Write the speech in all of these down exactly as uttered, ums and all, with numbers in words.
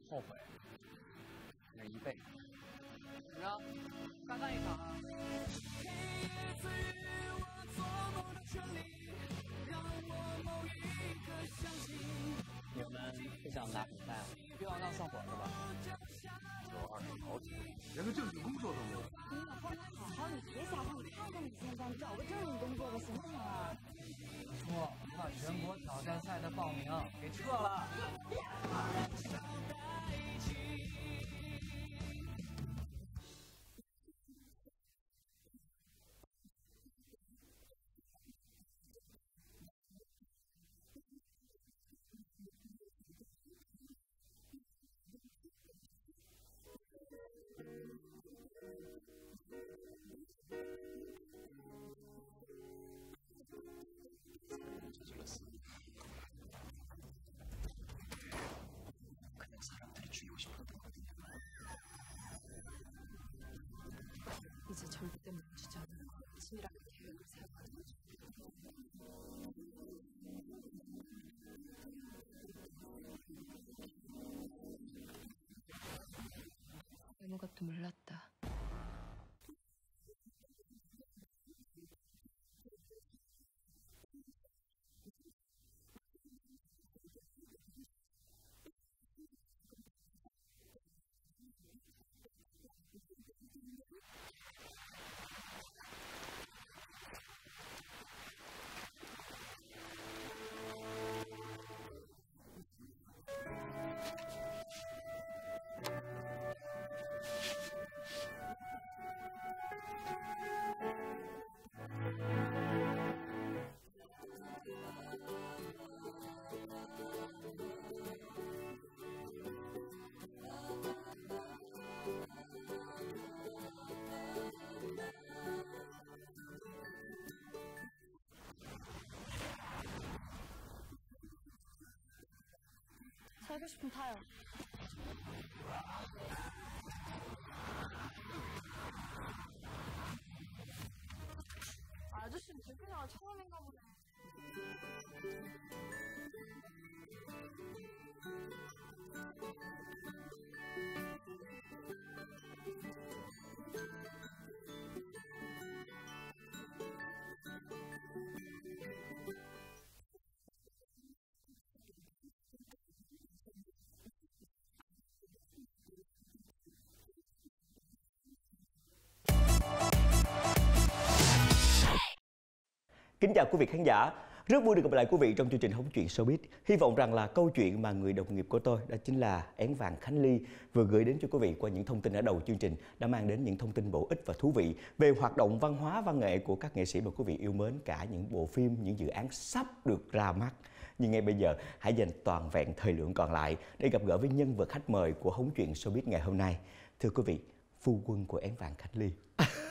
后悔，那一辈子。怎么着，大干一场啊！你们不想打比赛了？又要闹上火是吧？ 有二十好几，连个正经工作都没有。 你以后好好，你别瞎看。你看看你现在，你找个正经工作吧，行不行啊？ 说把全国挑战赛的报名给撤了。 이제 절대 멈추지 않을 거야. 치밀하게 계획을 세워가지고. 아무것도 몰랐다. 살고 싶으면 타요. 아저씨는 들키자가 처음인가 보네. Kính chào quý vị khán giả, rất vui được gặp lại quý vị trong chương trình Hóng Chuyện Showbiz. Hy vọng rằng là câu chuyện mà người đồng nghiệp của tôi, đó chính là Én Vàng Khánh Ly, vừa gửi đến cho quý vị qua những thông tin ở đầu chương trình đã mang đến những thông tin bổ ích và thú vị về hoạt động văn hóa văn nghệ của các nghệ sĩ mà quý vị yêu mến, cả những bộ phim, những dự án sắp được ra mắt. Nhưng ngay bây giờ, hãy dành toàn vẹn thời lượng còn lại để gặp gỡ với nhân vật khách mời của Hóng Chuyện Showbiz ngày hôm nay. Thưa quý vị, phu quân của Én Vàng Khánh Ly.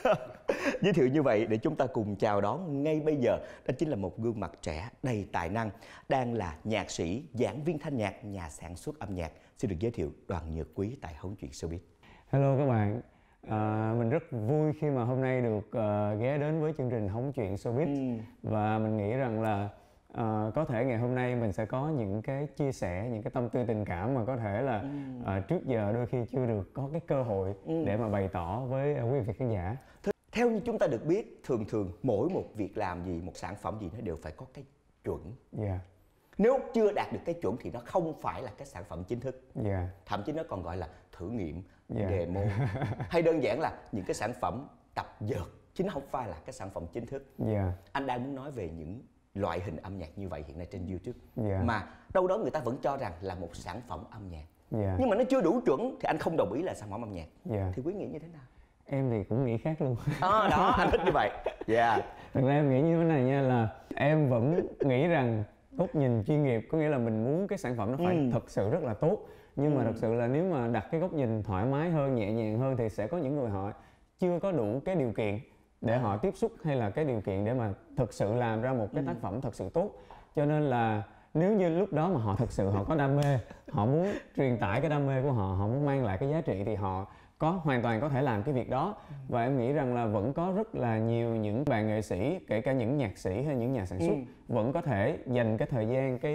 Giới thiệu như vậy để chúng ta cùng chào đón ngay bây giờ, đó chính là một gương mặt trẻ đầy tài năng, đang là nhạc sĩ, giảng viên thanh nhạc, nhà sản xuất âm nhạc. Xin được giới thiệu Đoàn Nhật Quý tại Hóng Chuyện Showbiz. Hello các bạn, à, mình rất vui khi mà hôm nay được uh, ghé đến với chương trình Hóng Chuyện Showbiz. ừ. Và mình nghĩ rằng là uh, có thể ngày hôm nay mình sẽ có những cái chia sẻ, những cái tâm tư tình cảm mà có thể là ừ. uh, trước giờ đôi khi chưa được có cái cơ hội ừ. để mà bày tỏ với uh, quý vị khán giả. Theo như chúng ta được biết, thường thường mỗi một việc làm gì, một sản phẩm gì nó đều phải có cái chuẩn. Yeah. Nếu chưa đạt được cái chuẩn thì nó không phải là cái sản phẩm chính thức. Yeah. Thậm chí nó còn gọi là thử nghiệm, yeah. demo, hay đơn giản là những cái sản phẩm tập dượt, chứ nó không phải là cái sản phẩm chính thức. Yeah. Anh đang muốn nói về những loại hình âm nhạc như vậy hiện nay trên YouTube, yeah. mà đâu đó người ta vẫn cho rằng là một sản phẩm âm nhạc. Yeah. Nhưng mà nó chưa đủ chuẩn thì anh không đồng ý là sản phẩm âm nhạc. Yeah. Thì Quý nghĩ như thế nào? Em thì cũng nghĩ khác luôn. À, đó, anh thích như vậy. Yeah. Thật ra em nghĩ như thế này nha, là em vẫn nghĩ rằng góc nhìn chuyên nghiệp, có nghĩa là mình muốn cái sản phẩm nó phải ừ. thật sự rất là tốt. Nhưng ừ. mà thật sự là nếu mà đặt cái góc nhìn thoải mái hơn, nhẹ nhàng hơn thì sẽ có những người họ chưa có đủ cái điều kiện để họ tiếp xúc, hay là cái điều kiện để mà thực sự làm ra một cái tác phẩm thật sự tốt. Cho nên là nếu như lúc đó mà họ thật sự họ có đam mê, họ muốn truyền tải cái đam mê của họ, họ muốn mang lại cái giá trị thì họ có hoàn toàn có thể làm cái việc đó. Và em nghĩ rằng là vẫn có rất là nhiều những bạn nghệ sĩ, kể cả những nhạc sĩ hay những nhà sản xuất ừ. vẫn có thể dành cái thời gian, cái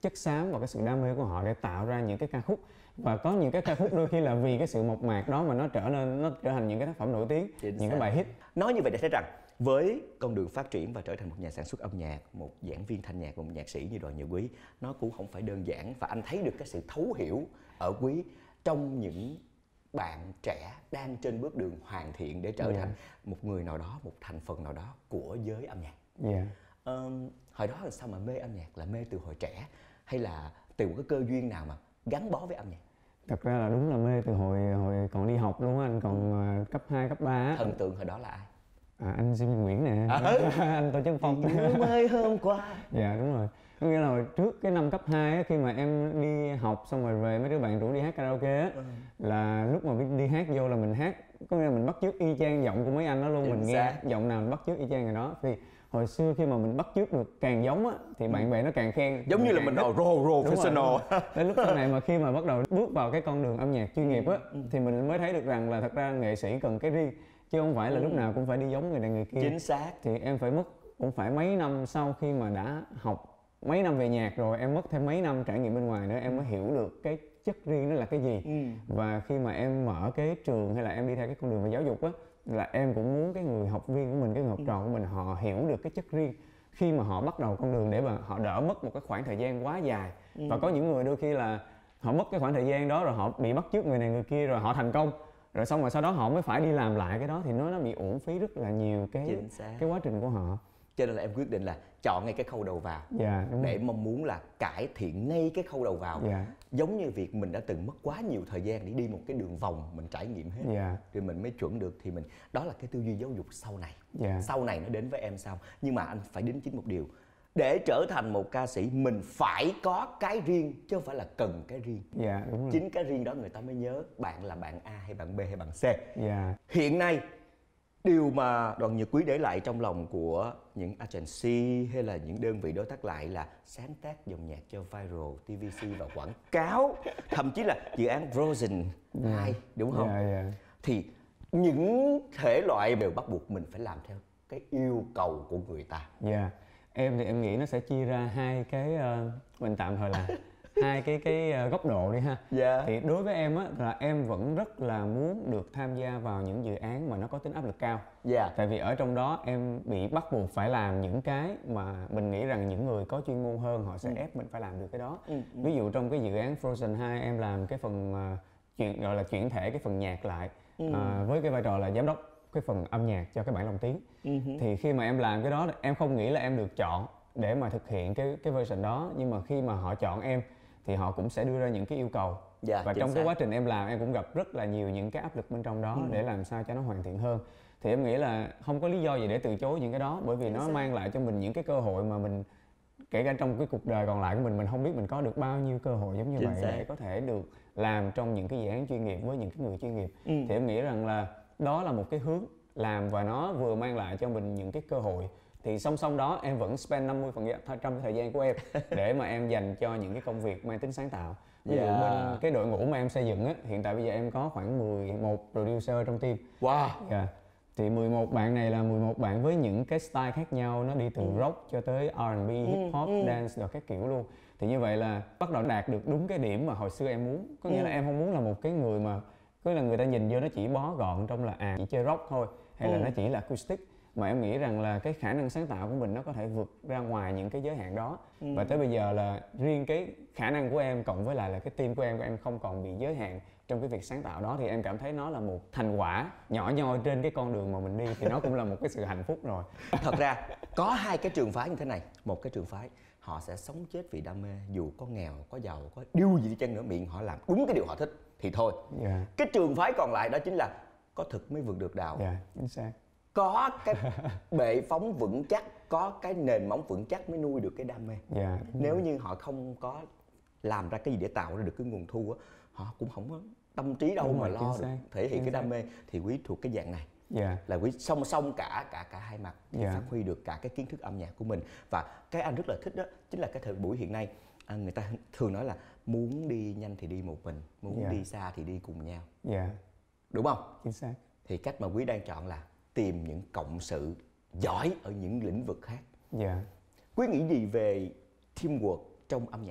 chất xám và cái sự đam mê của họ để tạo ra những cái ca khúc. Và có những cái ca khúc đôi khi là vì cái sự mộc mạc đó mà nó trở nên nó trở thành những cái tác phẩm nổi tiếng, Chính những xác. cái bài hit. Nói như vậy để thấy rằng với con đường phát triển và trở thành một nhà sản xuất âm nhạc, một giảng viên thanh nhạc, một nhạc sĩ như Đoàn Nhật Quý, nó cũng không phải đơn giản. Và anh thấy được cái sự thấu hiểu ở Quý trong những bạn trẻ đang trên bước đường hoàn thiện để trở Yeah. thành một người nào đó, một thành phần nào đó của giới âm nhạc. Yeah. Ờm, hồi đó là sao mà mê âm nhạc, là mê từ hồi trẻ hay là từ một cái cơ duyên nào mà gắn bó với âm nhạc? Thật ra là đúng là mê từ hồi hồi còn đi học luôn á, anh còn uh, cấp hai, cấp ba á. Thần tượng hồi đó là ai? À, anh Jimmy Nguyễn nè, À, anh Tô Chân Phong. Nhớ mới hôm qua. Dạ đúng rồi. Có nghĩa là hồi trước cái năm cấp hai á, khi mà em đi học xong rồi về mấy đứa bạn rủ đi hát karaoke á, Ừ. là lúc mà đi hát vô là mình hát, có nghĩa là mình bắt chước y chang giọng của mấy anh đó luôn. Chính Mình nghe xác. giọng nào mình bắt chước y chang người đó. Thì hồi xưa khi mà mình bắt chước được càng giống á thì bạn bè nó càng khen. Giống như là mình càng đồ thích. rồ rồ Đúng rồi, đúng professional. rồi. Đến lúc sau này mà khi mà bắt đầu bước vào cái con đường âm nhạc chuyên nghiệp á, thì mình mới thấy được rằng là thật ra nghệ sĩ cần cái riêng, chứ không phải là lúc nào cũng phải đi giống người này người kia. Chính xác. Thì em phải mất cũng phải mấy năm sau khi mà đã học mấy năm về nhạc rồi, em mất thêm mấy năm trải nghiệm bên ngoài nữa em mới hiểu được cái chất riêng đó là cái gì. Ừ. Và khi mà em mở cái trường hay là em đi theo cái con đường về giáo dục á, là em cũng muốn cái người học viên của mình, cái người học trò của mình họ hiểu được cái chất riêng khi mà họ bắt đầu con đường, để mà họ đỡ mất một cái khoảng thời gian quá dài. Ừ. Và có những người đôi khi là họ mất cái khoảng thời gian đó rồi họ bị bắt chước người này người kia rồi họ thành công, rồi xong rồi sau đó họ mới phải đi làm lại cái đó, thì nó nó bị uổng phí rất là nhiều cái Chính xác. cái quá trình của họ. Cho nên là em quyết định là chọn ngay cái khâu đầu vào Dạ đúng để rồi. mong muốn là cải thiện ngay cái khâu đầu vào. Dạ. Giống như việc mình đã từng mất quá nhiều thời gian để đi một cái đường vòng, mình trải nghiệm hết Dạ. rồi mình mới chuẩn được. Thì mình đó là cái tư duy giáo dục sau này. Dạ. Sau này nó đến với em sau. Nhưng mà anh phải đính chính một điều, để trở thành một ca sĩ mình phải có cái riêng chứ không phải là cần cái riêng. Dạ đúng rồi. Chính cái riêng đó người ta mới nhớ bạn là bạn A hay bạn B hay bạn C. Dạ. Hiện nay điều mà Đoàn Nhật Quý để lại trong lòng của những agency hay là những đơn vị đối tác lại là sáng tác dòng nhạc cho viral, tê vê xê và quảng cáo, thậm chí là dự án Frozen hai, đúng không? Dạ, dạ. Thì những thể loại đều bắt buộc mình phải làm theo cái yêu cầu của người ta. Dạ. Em thì em nghĩ nó sẽ chia ra hai cái uh, mình tạm thời là hai cái cái uh, góc độ đi ha. Dạ. Thì đối với em á là em vẫn rất là muốn được tham gia vào những dự án mà nó có tính áp lực cao. Dạ. Tại vì ở trong đó em bị bắt buộc phải làm những cái mà mình nghĩ rằng những người có chuyên môn hơn họ sẽ Ừ. ép mình phải làm được cái đó. Ừ, ừ. Ví dụ trong cái dự án Frozen hai em làm cái phần uh, chuyển gọi là chuyển thể cái phần nhạc lại Ừ. uh, với cái vai trò là giám đốc cái phần âm nhạc cho cái bản lồng tiếng. Ừ. Thì khi mà em làm cái đó em không nghĩ là em được chọn để mà thực hiện cái cái version đó, nhưng mà khi mà họ chọn em thì họ cũng sẽ đưa ra những cái yêu cầu. Dạ, và chính trong xác. cái quá trình em làm em cũng gặp rất là nhiều những cái áp lực bên trong đó Ừ. để làm sao cho nó hoàn thiện hơn. Thì em nghĩ là không có lý do gì để từ chối những cái đó, bởi vì Chính nó xác. mang lại cho mình những cái cơ hội mà mình kể cả trong cái cuộc đời còn lại của mình mình không biết mình có được bao nhiêu cơ hội giống như Chính vậy xác. để có thể được làm trong những cái dự án chuyên nghiệp với những cái người chuyên nghiệp. Ừ. Thì em nghĩ rằng là đó là một cái hướng làm và nó vừa mang lại cho mình những cái cơ hội. Thì song song đó em vẫn spend năm mươi phần trăm trong cái thời gian của em để mà em dành cho những cái công việc mang tính sáng tạo. Ví dụ Yeah. bên cái đội ngũ mà em xây dựng á, hiện tại bây giờ em có khoảng mười một producer trong team. Wow. Dạ. Thì mười một bạn này là mười một bạn với những cái style khác nhau, nó đi từ rock cho tới R and B, hip hop, ừ. dance rồi các kiểu luôn. Thì như vậy là bắt đầu đạt được đúng cái điểm mà hồi xưa em muốn. Có nghĩa Ừ. là em không muốn là một cái người mà có nghĩa là người ta nhìn vô nó chỉ bó gọn trong là à chỉ chơi rock thôi hay là Ừ. nó chỉ là acoustic, mà em nghĩ rằng là cái khả năng sáng tạo của mình nó có thể vượt ra ngoài những cái giới hạn đó. Ừ. Và tới bây giờ là riêng cái khả năng của em cộng với lại là cái team của em của em không còn bị giới hạn trong cái việc sáng tạo đó, thì em cảm thấy nó là một thành quả nhỏ nhoi trên cái con đường mà mình đi, thì nó cũng là một cái sự hạnh phúc rồi. Thật ra có hai cái trường phái như thế này. Một cái trường phái họ sẽ sống chết vì đam mê, dù có nghèo, có giàu, có điều gì đi chăng nữa, miệng họ làm đúng cái điều họ thích thì thôi. Dạ, Cái trường phái còn lại đó chính là có thực mới vượt được đạo. dạ, chính xác. Có cái bệ phóng vững chắc, có cái nền móng vững chắc mới nuôi được cái đam mê. Dạ, đúng Nếu rồi. như họ không có làm ra cái gì để tạo ra được cái nguồn thu á, họ cũng không có tâm trí đâu Đúng mà rồi, lo chính được xác, thể hiện chính cái đam xác. mê. Thì Quý thuộc cái dạng này, Dạ, là Quý song song cả cả cả hai mặt để Dạ. phát huy được cả cái kiến thức âm nhạc của mình. Và cái anh rất là thích đó chính là cái thời buổi hiện nay, à, người ta thường nói là muốn đi nhanh thì đi một mình, muốn Dạ. đi xa thì đi cùng nhau, dạ, đúng không? chính xác. Thì cách mà Quý đang chọn là tìm những cộng sự giỏi ở những lĩnh vực khác. Dạ. Quý nghĩ gì về teamwork trong âm nhạc?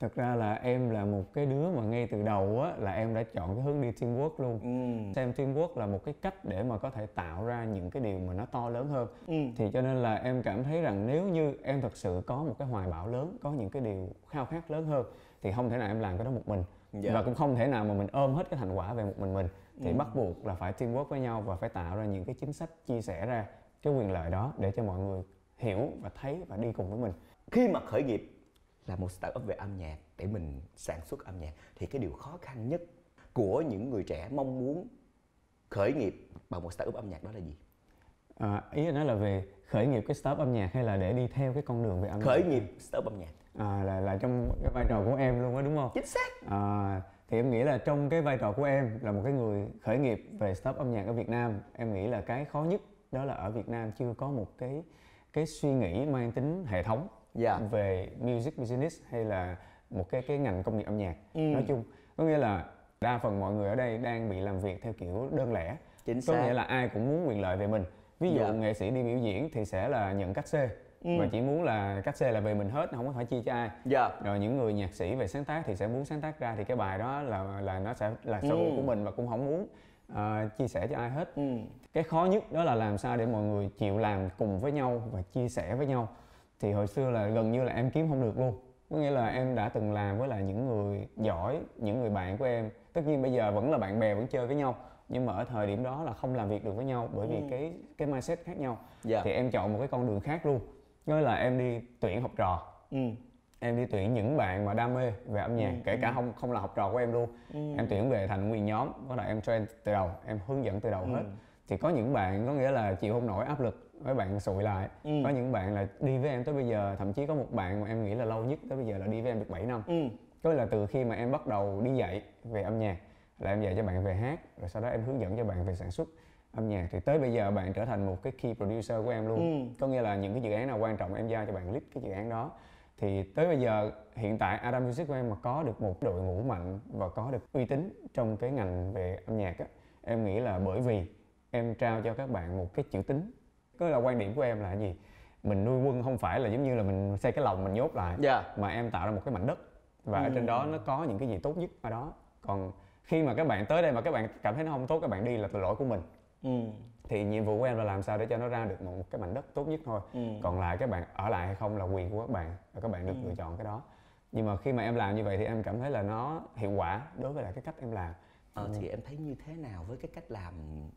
Thực ra là em là một cái đứa mà ngay từ đầu á là em đã chọn cái hướng đi teamwork luôn. Ừ. Xem teamwork là một cái cách để mà có thể tạo ra những cái điều mà nó to lớn hơn. Ừ. Thì cho nên là em cảm thấy rằng nếu như em thật sự có một cái hoài bão lớn, có những cái điều khao khát lớn hơn thì không thể nào em làm cái đó một mình. Dạ. Và cũng không thể nào mà mình ôm hết cái thành quả về một mình mình. Thì ừ. bắt buộc là phải teamwork với nhau và phải tạo ra những cái chính sách chia sẻ ra cái quyền lợi đó để cho mọi người hiểu và thấy và đi cùng với mình. Khi mà khởi nghiệp là một startup về âm nhạc để mình sản xuất âm nhạc thì cái điều khó khăn nhất của những người trẻ mong muốn khởi nghiệp bằng một startup âm nhạc đó là gì? À, ý anh nói là về khởi nghiệp cái startup âm nhạc hay là để đi theo cái con đường về âm nhạc? Khởi nghiệp startup âm nhạc. À, là là trong cái vai trò của em luôn á, đúng không? Chính xác. À, thì em nghĩ là trong cái vai trò của em là một cái người khởi nghiệp về startup âm nhạc ở Việt Nam, em nghĩ là cái khó nhất đó là ở Việt Nam chưa có một cái cái suy nghĩ mang tính hệ thống Dạ. về music business hay là một cái cái ngành công nghiệp âm nhạc Ừ. nói chung. Có nghĩa là đa phần mọi người ở đây đang bị làm việc theo kiểu đơn lẻ. Chính Có xác. nghĩa là ai cũng muốn quyền lợi về mình. Ví dụ Dạ. nghệ sĩ đi biểu diễn thì sẽ là nhận cát xê Ừ. và chỉ muốn là cát xê là về mình hết, không có phải chia cho ai. Dạ. Rồi những người nhạc sĩ về sáng tác thì sẽ muốn sáng tác ra thì cái bài đó là là nó sẽ là sở hữu Ừ. của mình và cũng không muốn uh, chia sẻ cho ai hết. Ừ. Cái khó nhất đó là làm sao để mọi người chịu làm cùng với nhau và chia sẻ với nhau. Thì hồi xưa là gần như là em kiếm không được luôn. Có nghĩa là em đã từng làm với lại những người giỏi, những người bạn của em. Tất nhiên bây giờ vẫn là bạn bè, vẫn chơi với nhau. Nhưng mà ở thời điểm đó là không làm việc được với nhau bởi vì Ừ. cái cái mindset khác nhau. Dạ. Thì em chọn một cái con đường khác luôn. Có nghĩa là em đi tuyển học trò. Ừ. Em đi tuyển những bạn mà đam mê về âm nhạc, Ừ. kể cả không không là học trò của em luôn. Ừ. Em tuyển về thành nguyên nhóm, bắt đầu em train từ đầu, em hướng dẫn từ đầu Ừ. hết. Thì có những bạn có nghĩa là chịu không nổi áp lực, mấy bạn sụi lại. Ừ. Có những bạn là đi với em tới bây giờ, thậm chí có một bạn mà em nghĩ là lâu nhất tới bây giờ là đi với em được bảy năm. Ừ. Có nghĩa là từ khi mà em bắt đầu đi dạy về âm nhạc là em dạy cho bạn về hát, rồi sau đó em hướng dẫn cho bạn về sản xuất âm nhạc, thì tới bây giờ bạn trở thành một cái key producer của em luôn. Ừ. Có nghĩa là những cái dự án nào quan trọng em giao cho bạn lead cái dự án đó. Thì tới bây giờ hiện tại Adam Music của em mà có được một đội ngũ mạnh và có được uy tín trong cái ngành về âm nhạc á, em nghĩ là bởi vì em trao cho các bạn một cái chữ tín. Có là quan điểm của em là cái gì? Mình nuôi quân không phải là giống như là mình xây cái lồng mình nhốt lại, Dạ. mà em tạo ra một cái mảnh đất và Ừ. ở trên đó nó có những cái gì tốt nhất ở đó. Còn khi mà các bạn tới đây mà các bạn cảm thấy nó không tốt, các bạn đi là lỗi của mình. Ừ. Thì nhiệm vụ của em là làm sao để cho nó ra được một cái mảnh đất tốt nhất thôi. Ừ. Còn lại các bạn ở lại hay không là quyền của các bạn và các bạn được Ừ. lựa chọn cái đó. Nhưng mà khi mà em làm như vậy thì em cảm thấy là nó hiệu quả đối với lại cái cách em làm. Ờ, thì em thấy như thế nào với cái cách làm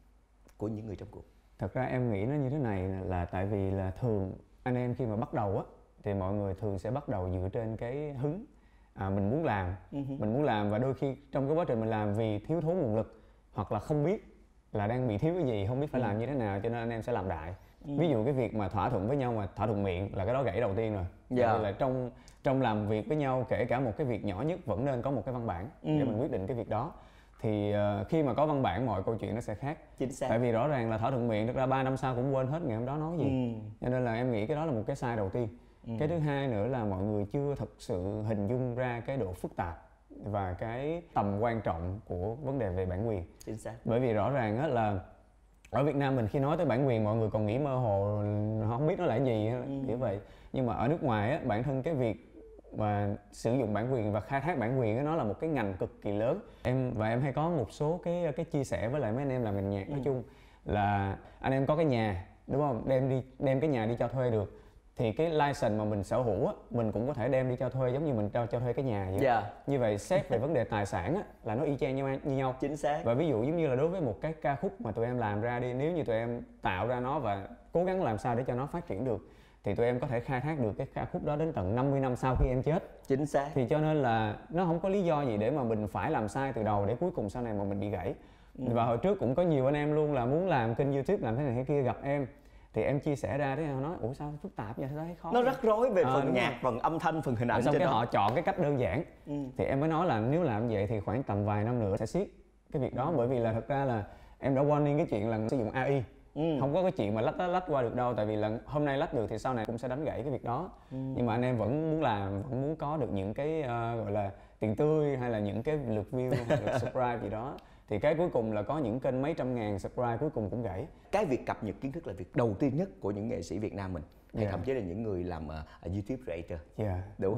của những người trong cuộc? Thật ra em nghĩ nó như thế này là tại vì là thường anh em khi mà bắt đầu á thì mọi người thường sẽ bắt đầu dựa trên cái hứng. À, mình muốn làm, Uh-huh. mình muốn làm và đôi khi trong cái quá trình mình làm vì thiếu thốn nguồn lực hoặc là không biết là đang bị thiếu cái gì, không biết phải Ừ. làm như thế nào cho nên anh em sẽ làm đại. Ừ. Ví dụ cái việc mà thỏa thuận với nhau mà thỏa thuận miệng là cái đó gãy đầu tiên rồi. Dạ. Tại vì là trong trong làm việc với nhau, kể cả một cái việc nhỏ nhất vẫn nên có một cái văn bản Ừ. để mình quyết định cái việc đó. Thì uh, khi mà có văn bản mọi câu chuyện nó sẽ khác. Chính xác. Tại vì rõ ràng là thỏa thuận miệng thực ra ba năm sau cũng quên hết ngày hôm đó nói gì. Ừ. Cho nên là em nghĩ cái đó là một cái sai đầu tiên. Ừ. Cái thứ hai nữa là mọi người chưa thực sự hình dung ra cái độ phức tạp và cái tầm quan trọng của vấn đề về bản quyền. Chính xác. Bởi vì rõ ràng á là ở Việt Nam mình khi nói tới bản quyền mọi người còn nghĩ mơ hồ, không biết nó là cái gì Ừ. kiểu vậy. Nhưng mà ở nước ngoài á, bản thân cái việc mà sử dụng bản quyền và khai thác bản quyền á, nó là một cái ngành cực kỳ lớn. Em và em hay có một số cái cái chia sẻ với lại mấy anh em làm ngành nhạc nói Ừ. chung là anh em có cái nhà đúng không, đem đi đem cái nhà đi cho thuê được, thì cái license mà mình sở hữu á mình cũng có thể đem đi cho thuê giống như mình cho cho thuê cái nhà vậy. Dạ. Như vậy xét về vấn đề tài sản á là nó y chang nhau như nhau. Chính xác. Và ví dụ giống như là đối với một cái ca khúc mà tụi em làm ra đi, nếu như tụi em tạo ra nó và cố gắng làm sao để cho nó phát triển được thì tụi em có thể khai thác được cái ca khúc đó đến tận năm mươi năm sau khi em chết. Chính xác. Thì cho nên là nó không có lý do gì để mà mình phải làm sai từ đầu để cuối cùng sau này mà mình bị gãy. Ừ. Và hồi trước cũng có nhiều anh em luôn là muốn làm kênh YouTube làm thế này thế kia, gặp em thì em chia sẻ ra thế nói ủa sao phức tạp vậy, sao thấy khó Nó vậy? rắc rối về Ờ, phần đúng nhạc, rồi. phần âm thanh, phần hình ảnh Rồi xong trên cái đó. họ chọn cái cách đơn giản. Ừ. Thì em mới nói là nếu làm vậy thì khoảng tầm vài năm nữa sẽ siết cái việc đó, bởi vì là thật ra là em đã warning cái chuyện là sử dụng a i. Ừ. Không có cái chuyện mà lách lách lách qua được đâu, tại vì là hôm nay lách được thì sau này cũng sẽ đánh gãy cái việc đó. Ừ. Nhưng mà anh em vẫn muốn làm, vẫn muốn có được những cái uh, gọi là tiền tươi hay là những cái lượt view hay lượt subscribe gì đó. Thì cái cuối cùng là có những kênh mấy trăm ngàn subscribe cuối cùng cũng gãy. Cái việc cập nhật kiến thức là việc đầu tiên nhất của những nghệ sĩ Việt Nam mình, hay Yeah. thậm chí là những người làm uh, YouTube creator, Yeah. đúng không?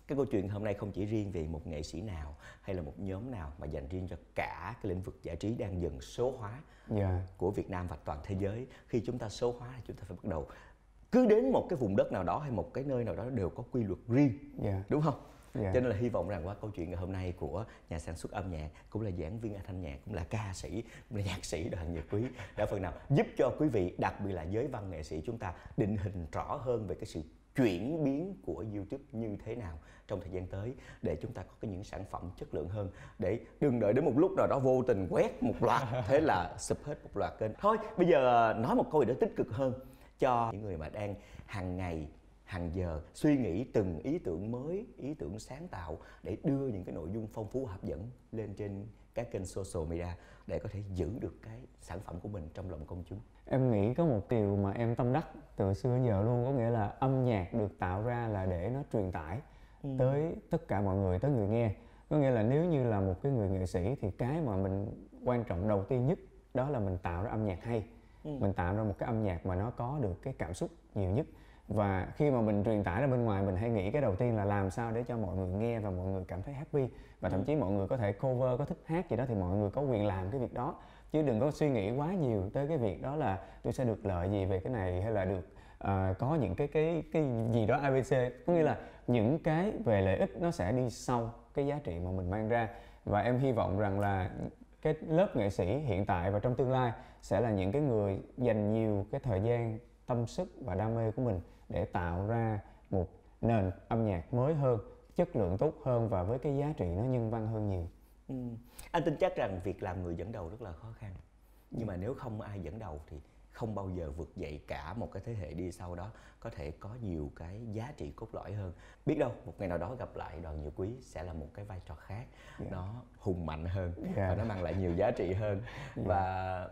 cái câu chuyện hôm nay không chỉ riêng về một nghệ sĩ nào hay là một nhóm nào, mà dành riêng cho cả cái lĩnh vực giải trí đang dần số hóa Yeah. của Việt Nam và toàn thế giới. Khi chúng ta số hóa thì chúng ta phải bắt đầu cứ đến một cái vùng đất nào đó hay một cái nơi nào đó đều có quy luật riêng, Yeah. đúng không? Yeah. Cho nên là hy vọng rằng qua câu chuyện ngày hôm nay của nhà sản xuất âm nhạc, cũng là giảng viên thanh nhạc, cũng là ca sĩ, cũng là nhạc sĩ Đoàn Nhật Quý đã phần nào giúp cho quý vị, đặc biệt là giới văn nghệ sĩ chúng ta định hình rõ hơn về cái sự chuyển biến của YouTube như thế nào trong thời gian tới, để chúng ta có cái những sản phẩm chất lượng hơn, để đừng đợi đến một lúc nào đó vô tình quét một loạt thế là sụp hết một loạt kênh. Thôi bây giờ nói một câu gì đó tích cực hơn cho những người mà đang hàng ngày hàng giờ suy nghĩ từng ý tưởng mới, ý tưởng sáng tạo để đưa những cái nội dung phong phú hấp dẫn lên trên các kênh social media để có thể giữ được cái sản phẩm của mình trong lòng công chúng. Em nghĩ có một điều mà em tâm đắc từ xưa đến giờ luôn, có nghĩa là âm nhạc được tạo ra là để nó truyền tải ừ. tới tất cả mọi người, tới người nghe. Có nghĩa là nếu như là một cái người nghệ sĩ thì cái mà mình quan trọng đầu tiên nhất đó là mình tạo ra âm nhạc hay. Ừ. Mình tạo ra một cái âm nhạc mà nó có được cái cảm xúc nhiều nhất. Và khi mà mình truyền tải ra bên ngoài, mình hay nghĩ cái đầu tiên là làm sao để cho mọi người nghe và mọi người cảm thấy happy. Và thậm chí mọi người có thể cover, có thích hát gì đó thì mọi người có quyền làm cái việc đó. Chứ đừng có suy nghĩ quá nhiều tới cái việc đó là tôi sẽ được lợi gì về cái này, hay là được uh, có những cái cái cái gì đó a bê xê. Có nghĩa là những cái về lợi ích nó sẽ đi sau cái giá trị mà mình mang ra. Và em hy vọng rằng là cái lớp nghệ sĩ hiện tại và trong tương lai sẽ là những cái người dành nhiều cái thời gian, tâm sức và đam mê của mình để tạo ra một nền âm nhạc mới hơn, chất lượng tốt hơn và với cái giá trị nó nhân văn hơn nhiều. Ừ. Anh tin chắc rằng việc làm người dẫn đầu rất là khó khăn, nhưng mà nếu không ai dẫn đầu thì không bao giờ vực dậy cả một cái thế hệ đi sau đó có thể có nhiều cái giá trị cốt lõi hơn. Biết đâu một ngày nào đó gặp lại Đoàn Nhật Quý sẽ là một cái vai trò khác, yeah. nó hùng mạnh hơn, yeah. và nó mang lại nhiều giá trị hơn. Yeah. Và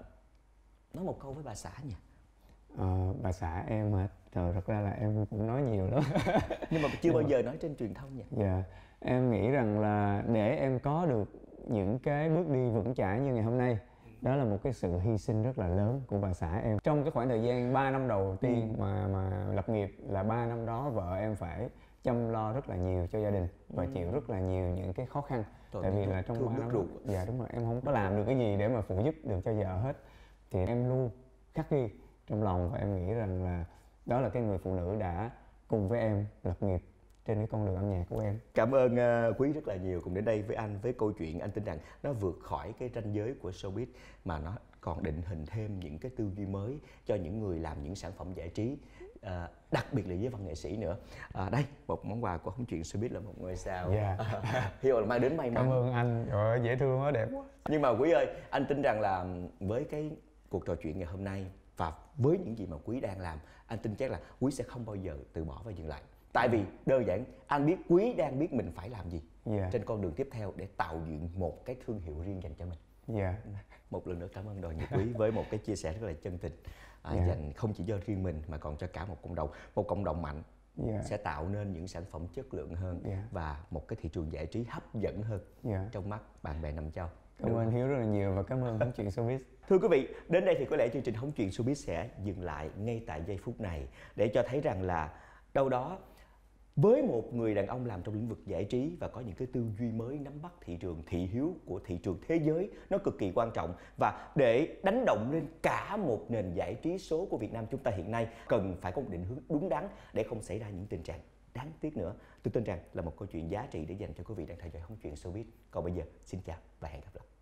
nói một câu với bà xã nhỉ? Ờ, bà xã em hả? Trời, thật ra là em cũng nói nhiều lắm. Nhưng mà chưa bao giờ nói trên truyền thông nhỉ? Dạ, em nghĩ rằng là để em có được những cái bước đi vững chãi như ngày hôm nay, đó là một cái sự hy sinh rất là lớn của bà xã em. Trong cái khoảng thời gian ba năm đầu tiên ừ. mà mà lập nghiệp, là ba năm đó vợ em phải chăm lo rất là nhiều cho gia đình và ừ. chịu rất là nhiều những cái khó khăn. Tội Tại vì là trong ba năm đó, dạ đúng rồi, em không có làm được cái gì để mà phụ giúp được cho vợ hết. Thì em luôn khắc ghi trong lòng, và em nghĩ rằng là đó là cái người phụ nữ đã cùng với em lập nghiệp trên cái con đường âm nhạc của em. Cảm ơn uh, Quý rất là nhiều cùng đến đây với anh với câu chuyện anh tin rằng nó vượt khỏi cái ranh giới của showbiz mà nó còn định hình thêm những cái tư duy mới cho những người làm những sản phẩm giải trí, uh, đặc biệt là với văn nghệ sĩ nữa. Uh, đây một món quà của Không Chuyện Showbiz là một ngôi sao. Yeah. Hy vọng là mang đến may mắn. Cảm ơn anh, trời ơi, dễ thương quá, đẹp quá. Nhưng mà Quý ơi, anh tin rằng là với cái cuộc trò chuyện ngày hôm nay và với những gì mà Quý đang làm, anh tin chắc là Quý sẽ không bao giờ từ bỏ và dừng lại. Tại vì đơn giản anh biết Quý đang biết mình phải làm gì yeah. trên con đường tiếp theo để tạo dựng một cái thương hiệu riêng dành cho mình. Yeah. Một lần nữa cảm ơn Đoàn Nhật Quý với một cái chia sẻ rất là chân tình, à, yeah. dành không chỉ cho riêng mình mà còn cho cả một cộng đồng, một cộng đồng mạnh yeah. sẽ tạo nên những sản phẩm chất lượng hơn yeah. và một cái thị trường giải trí hấp dẫn hơn yeah. trong mắt bạn bè nằm châu. Cảm ơn Hiếu rất là nhiều và cảm ơn Hóng Chuyện Showbiz. Thưa quý vị, đến đây thì có lẽ chương trình Hóng Chuyện Showbiz sẽ dừng lại ngay tại giây phút này để cho thấy rằng là đâu đó với một người đàn ông làm trong lĩnh vực giải trí và có những cái tư duy mới nắm bắt thị trường, thị hiếu của thị trường thế giới nó cực kỳ quan trọng, và để đánh động lên cả một nền giải trí số của Việt Nam chúng ta hiện nay cần phải có một định hướng đúng đắn để không xảy ra những tình trạng đáng tiếc nữa. Tôi tin rằng là một câu chuyện giá trị để dành cho quý vị đang theo dõi Hóng Chuyện Showbiz. Còn bây giờ xin chào và hẹn gặp lại.